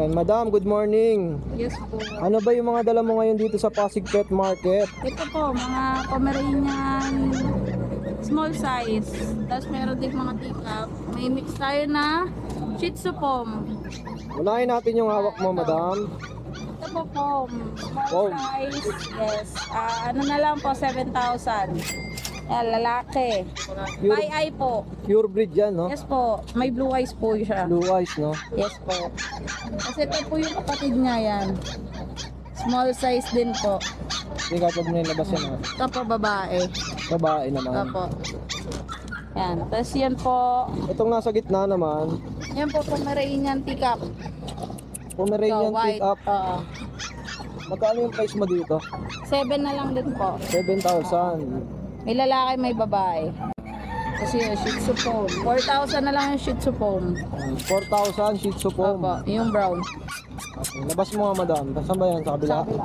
Ayan, madam, good morning. Yes po. Ano ba yung mga dala mo ngayon dito sa Pasig Pet Market? Ito po, mga Pomeranian small size. Tapos meron din mga teacup. May mix tayo na Shih Tzu Pom. Unahin natin yung hawak mo, madam. Ito po Pom. Pom. Small size. Yes. Ano na lang po, 7,000. Yan, lalaki. Pure, By eye po. pure breed yan, no? Yes po. May blue eyes po siya. Blue eyes, no? Yes po. Kasi ito po yung kapatid niya yan. Small size din po. Hindi ka pag nilabas yan, ha? Ito po babae. Babae naman. Opo. Yan. Tapos yan po. Itong nasa gitna naman, Yan po Pomeranian teacup. Pomeranian white. pick up. Oo. Magkano yung price mo dito? 7 na lang din po. 7,000. May lalaki, may babae. Kasi yung Shih Tzu Pom. 4,000 na lang yung Shih Tzu Pom. 4,000 Shih Tzu Pom. Opo, yung brown. Labas mo nga, madam. Saan ba yan? Sa kabila? Sa kabila.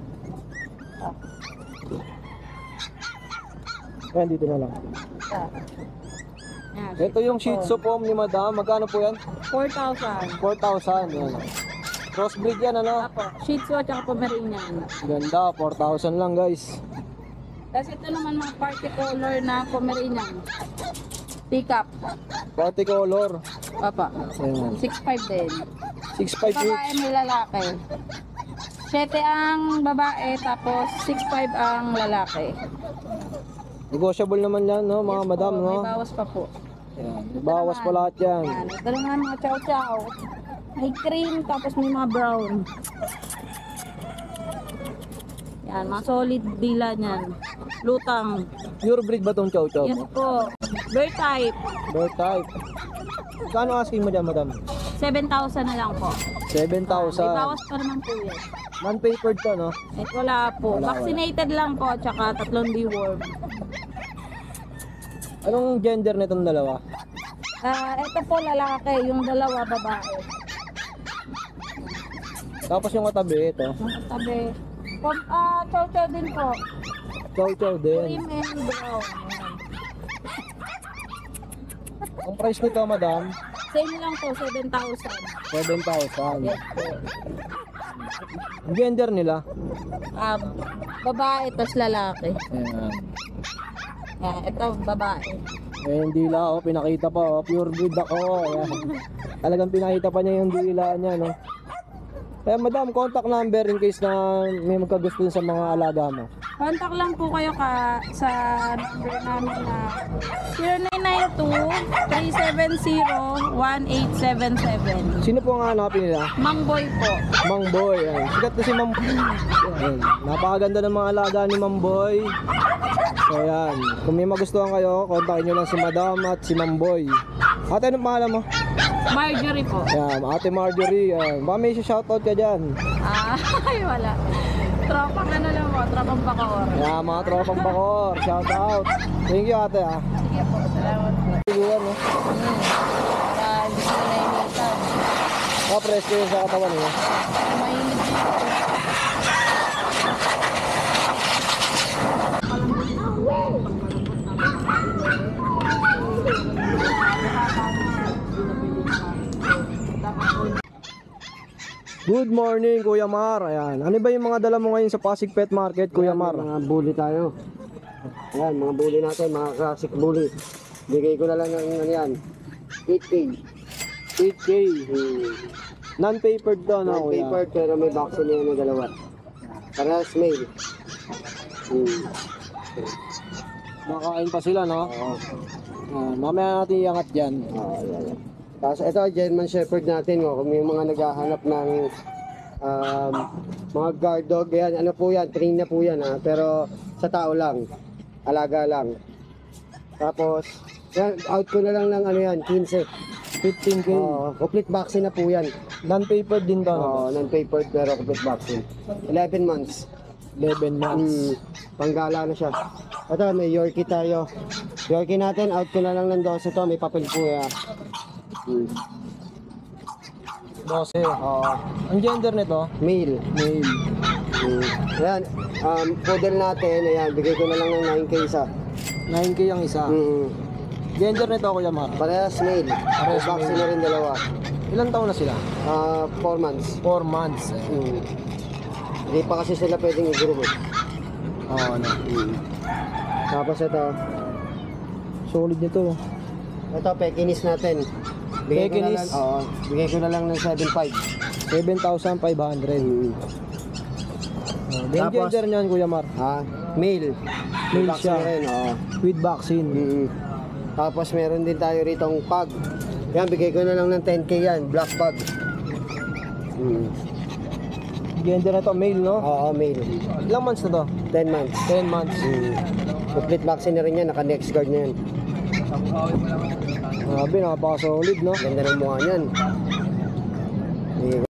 Ayan, dito na lang. Yan, Ito yung Shih Tzu Pom ni madam. Magkano po yan? 4,000. 4,000. Yan. Crossbreed yan, ano? Opo, Shih Tzu at saka Pomeranian. Ganda, 4,000 lang, guys. Tapos ito naman mga party color na Pomeranian. Teacup. Party color. Opo. Ayan. 6'5 din. 6'5 Babae each. may lalaki. 7 ang babae, tapos 6'5 ang lalaki. Negotiable naman yan, no, mga Yes madam, po, no? may bawas pa po. Ayan. Bawas pa lahat yan. Yan. Ito naman mga chow-chow. May cream, tapos may mga brown. Yan, mga solid dila niyan. Lutang. Pure breed ba tong chow chow Yes mo? po. Bird type. Bird type. Kano asking mo dyan, madam? 7,000 na lang po. 7,000. May bawas pa naman po yan. Non-papered to, no? Eh, wala po. Wala. Vaccinated lang po, tsaka 3 deworm. Anong gender nitong dalawa? Ito po lalaki, yung dalawa babae. Tapos yung katabi, ito. Yung tabi. Chow-chow din po. Chow chow din. Cream and brown. Ang price nito, madam, Same lang po, 7,000. 7,000. Yes po. Ang gender nila? Babae, tas lalaki. Ayan. Yan, ito babae. Eh, yung dila, oh, pinakita pa, oh. Pure breed ako. Ayan. Talagang pinakita pa niya yung dila niya, no? Kaya madam, contact number in case na may magkagusto sa mga alaga mo. Contact lang po kayo sa number namin na 0992-370-1877. Sino po ang hanapin nila? Mang Boy po. Mang Boy. Ayan. Sikat na si Mang Ayan. Napakaganda ng mga alaga ni Mang Boy. So yan. Kung may magustuhan kayo, kontakin nyo lang si Madam at si Mang Boy. Ate, anong pangalan mo? Marjorie po. Yan, Ate Marjorie. Yan. Baka may shoutout ka dyan. Ay, wala. Tropang ano lang po, tropang pakor. Yan, mga tropang bakor. Shoutout. Thank you, ate. Ah. Sige po, salamat po. Siguran, no? Hindi ko na initan. Presko yun sa katawan niyo. Mainit dito. Good morning, Kuya Mar. Ayan. Ano ba yung mga dala mo ngayon sa Pasig Pet Market, Kuya Mar? Mga bully tayo. Ayan, mga bully natin, mga classic bully. Bigay ko na lang ng ano yan, 8K. 8K. Non-papered to, no, Kuya? Non-papered pero may vaccine na yan na dalawa. Parehas male. Makain pa sila, no? Oo. Mamaya natin iangat dyan. Ayan. Tapos ito, German Shepherd natin. Oh. Kung may mga naghahanap ng mga guard dog, yan, ano po yan, train na po yan. Ha? Pero sa tao lang, alaga lang. Tapos, yan, out ko na lang ng ano yan, 15. 15K. Complete vaccine na po yan. Non-papered din to, no? Non-papered pero complete vaccine. 11 months. 11 months. Panggala na siya. Ito, may Yorkie tayo. Yorkie natin, out ko na lang ng 12 to. May papel po yan. 12. Ang gender nito? Male. Male. Ayan, poodle natin. Ayan, bigay ko na lang ng 9K isa. 9K ang isa. Mm. Gender nito, Kuya Mar? Parehas male. Parehas Vaccine male. na rin dalawa. Ilang taon na sila? 4 months. 4 months. Hindi pa kasi sila pwedeng i-groom. Oo, ano. Tapos ito, Solid nito. Pekinis natin. Pekinis? Bigay ko na lang ng 7.5. 7,500. Yung Tapos- gender niyan, Kuya Mar? Male. Male Vaccine siya. rin, With vaccine. Tapos meron din tayo rito ang pug. Yan, bigay ko na lang ng 10k yan, black pug. Gender na to, male, no? Oo, male. Ilang months na to? 10 months. 10 months. Complete vaccine na rin yan, naka-next guard na yan. Grabe, napaka-solid, no? Ganda ng mukha niyan.